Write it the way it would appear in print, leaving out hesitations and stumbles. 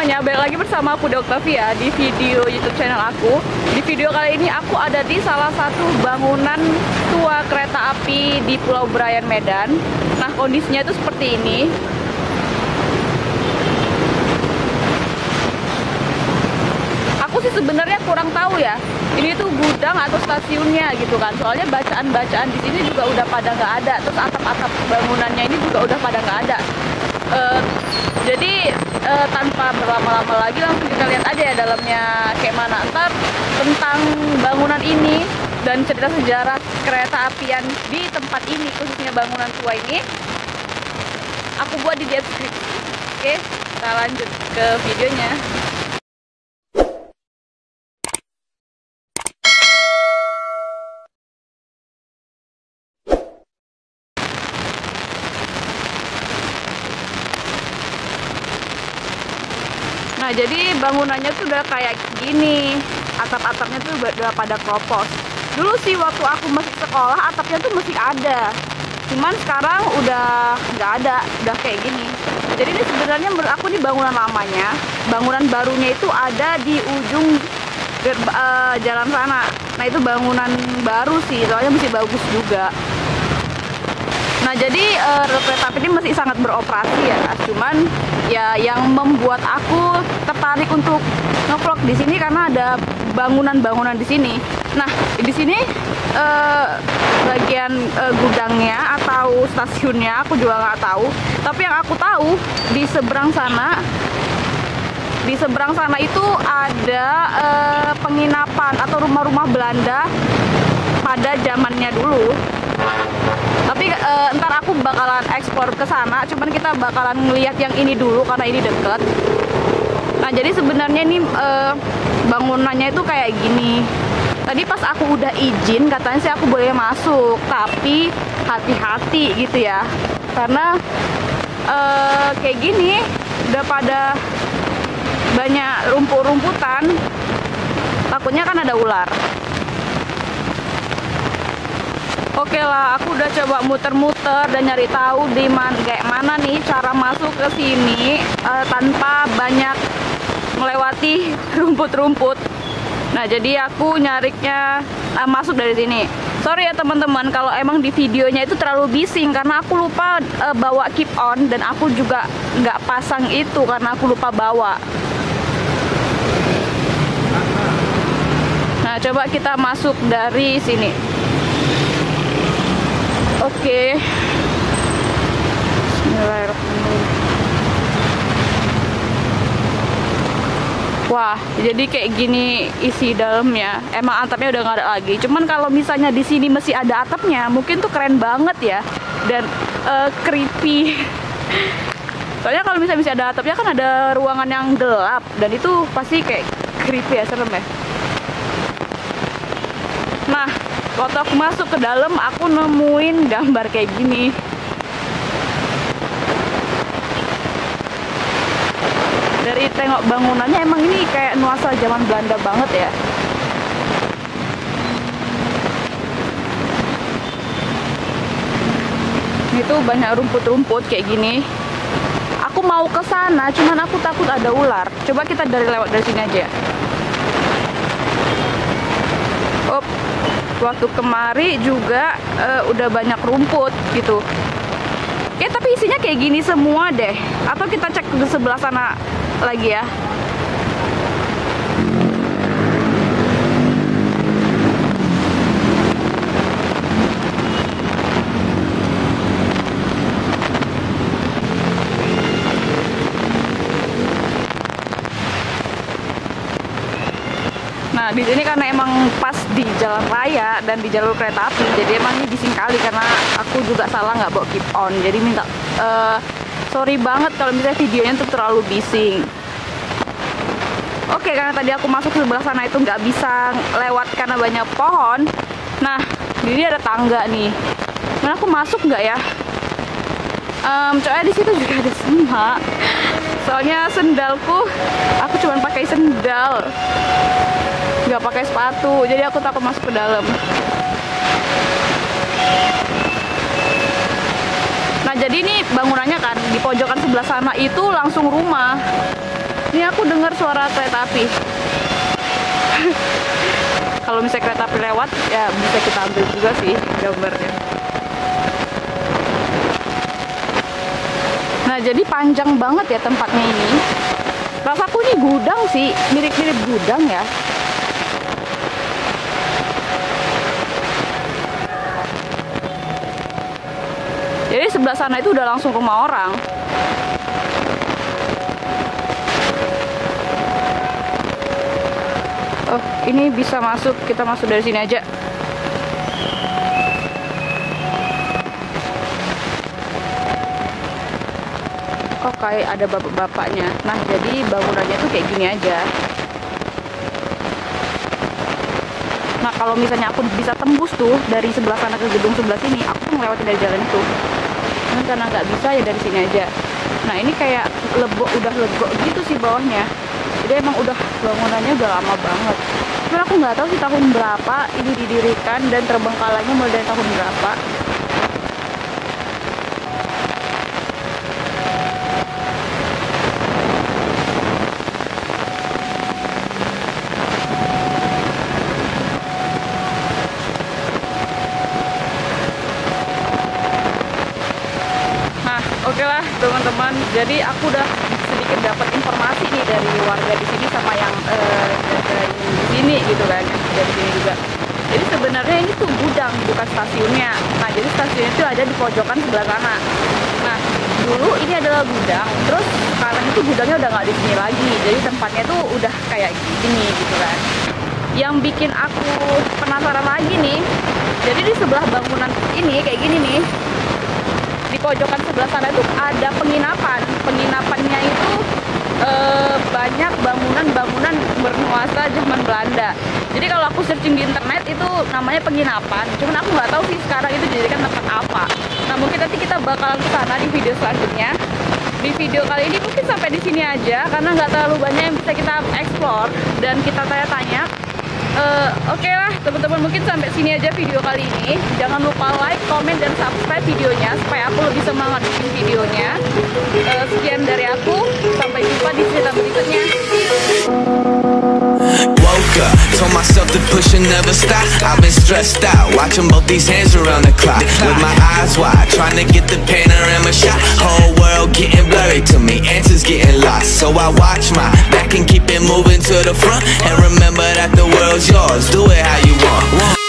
semuanya, balik lagi bersama aku Octavia di video YouTube channel aku. Di video kali ini aku ada di salah satu bangunan tua kereta api di Pulau Brayan, Medan. Nah, kondisinya itu seperti ini. Aku sih sebenarnya kurang tahu ya, ini tuh gudang atau stasiunnya gitu kan. Soalnya bacaan-bacaan di sini juga udah pada nggak ada. Terus atap-atap bangunannya ini juga udah pada nggak ada. Jadi tanpa berlama-lama lagi langsung kita lihat aja ya dalamnya kayak mana. Ntar tentang bangunan ini dan cerita sejarah kereta apian di tempat ini, khususnya bangunan tua ini, aku buat di deskripsi. Oke, kita lanjut ke videonya. Nah, jadi bangunannya tuh udah kayak gini. Atap-atapnya tuh udah pada kropos. Dulu sih waktu aku masih sekolah, atapnya tuh masih ada. Cuman sekarang udah nggak ada, udah kayak gini. Jadi ini sebenarnya menurut aku di bangunan lamanya. Bangunan barunya itu ada di ujung jalan sana. Nah, itu bangunan baru sih, soalnya masih bagus juga. Nah, jadi kereta api ini masih sangat beroperasi ya. Cuman ya yang membuat aku tertarik untuk ngevlog di sini karena ada bangunan-bangunan di sini. Nah, di sini bagian gudangnya atau stasiunnya aku juga nggak tahu. Tapi yang aku tahu di seberang sana itu ada penginapan atau rumah-rumah Belanda pada zamannya dulu. Tapi ntar aku bakalan ekspor ke sana, cuman kita bakalan ngelihat yang ini dulu karena ini deket. Nah, jadi sebenarnya ini bangunannya itu kayak gini. Tadi pas aku udah izin, katanya sih aku boleh masuk, tapi hati-hati gitu ya. Karena kayak gini udah pada banyak rumput-rumputan. Takutnya kan ada ular. Oke lah, aku udah coba muter-muter dan nyari tahu di kayak mana nih cara masuk ke sini tanpa banyak melewati rumput-rumput. Nah, jadi aku nyariknya masuk dari sini. Sorry ya teman-teman kalau emang di videonya itu terlalu bising karena aku lupa bawa keep on dan aku juga nggak pasang itu karena aku lupa bawa. Nah, coba kita masuk dari sini. Oke. Bismillahirrahmanirrahim. Wah, jadi kayak gini isi dalamnya. Emang atapnya udah nggak ada lagi. Cuman kalau misalnya di sini masih ada atapnya, mungkin tuh keren banget ya. Dan creepy. Soalnya kalau misalnya masih ada atapnya kan ada ruangan yang gelap dan itu pasti kayak creepy ya, serem ya. Nah, waktu aku masuk ke dalam, aku nemuin gambar kayak gini. Dari tengok bangunannya emang ini kayak nuansa zaman Belanda banget ya. Itu banyak rumput-rumput kayak gini. Aku mau ke sana, cuman aku takut ada ular. Coba kita lewat dari sini aja. Oh, waktu kemari juga udah banyak rumput gitu. Ya, tapi isinya kayak gini semua deh. Atau kita cek ke sebelah sana lagi ya. Nah, di sini karena emang pas di jalan raya dan di jalur kereta api, jadi emang ini bising kali karena aku juga salah nggak bawa keep on. Jadi minta sorry banget kalau misalnya videonya tuh terlalu bising. Oke, karena tadi aku masuk ke sebelah sana itu nggak bisa lewat karena banyak pohon. Nah, di sini ada tangga nih. Mana aku masuk nggak ya? Soalnya di situ juga ada semak. Soalnya sendalku, aku cuma pakai sendal, nggak pakai sepatu, jadi aku takut masuk ke dalam. Nah, jadi ini bangunannya kan di pojokan sebelah sana itu langsung rumah. Ini aku dengar suara kereta api. Kalau misalnya kereta api lewat, ya bisa kita ambil juga sih gambarnya. Nah, jadi panjang banget ya tempatnya ini. Rasaku ini gudang sih, mirip-mirip gudang ya. Jadi sebelah sana itu udah langsung rumah orang. Oh, ini bisa masuk, kita masuk dari sini aja. Oh, kayak ada bapak-bapaknya. Nah, jadi bangunannya tuh kayak gini aja. Nah, kalau misalnya aku bisa tembus tuh dari sebelah sana ke gedung sebelah sini, aku tuh ngelewatin dari jalan itu. Cuman karena nggak bisa ya dari sini aja. Nah, ini kayak udah lego gitu sih bawahnya. Jadi emang udah bangunannya udah lama banget. Cuman aku nggak tahu sih tahun berapa ini didirikan dan terbengkalainya mulai dari tahun berapa. Oke lah teman-teman, jadi aku udah sedikit dapat informasi nih dari warga di sini sama yang di sini gitu kan, yang dari sini juga. Jadi sebenarnya ini tuh gudang, bukan stasiunnya. Nah, jadi stasiunnya itu ada di pojokan sebelah sana. Nah, dulu ini adalah gudang, terus sekarang itu gudangnya udah nggak di sini lagi. Jadi tempatnya tuh udah kayak gini gitu kan. Yang bikin aku penasaran lagi nih, jadi di sebelah bangunan ini kayak gini nih. Di pojokan sebelah sana itu ada penginapan. Penginapannya itu banyak bangunan-bangunan bernuansa zaman Belanda. Jadi kalau aku searching di internet itu namanya penginapan. Cuman aku nggak tahu sih sekarang itu dijadikan tempat apa. Nah, mungkin nanti kita bakalan ke sana di video selanjutnya. Di video kali ini mungkin sampai di sini aja karena nggak terlalu banyak yang bisa kita explore dan kita tanya-tanya. Oke lah teman-teman, mungkin sampai sini aja video kali ini. Jangan lupa like, komen, dan subscribe videonya supaya aku lebih semangat bikin videonya. Sekian dari aku, sampai jumpa di cerita berikutnya. Woke up, told myself to push and never stop. I've been stressed out, watching both these hands around the clock. With my eyes wide, trying to get the panorama shot. Whole world getting blurry to me, answers getting lost. So I watch my back and keep it moving to the front. And remember that the world's yours, do it how you want.